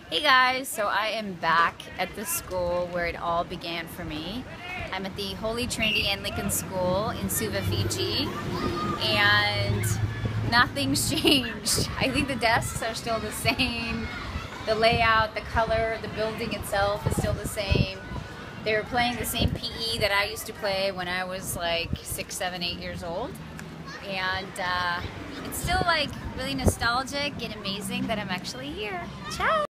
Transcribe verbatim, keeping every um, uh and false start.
Hey guys, so I am back at the school where it all began for me. I'm at the Holy Trinity Anglican School in Suva, Fiji, and nothing's changed. I think the desks are still the same, the layout, the color, the building itself is still the same. They're playing the same P E that I used to play when I was like six, seven, eight years old. And uh, it's still like really nostalgic and amazing that I'm actually here. Ciao!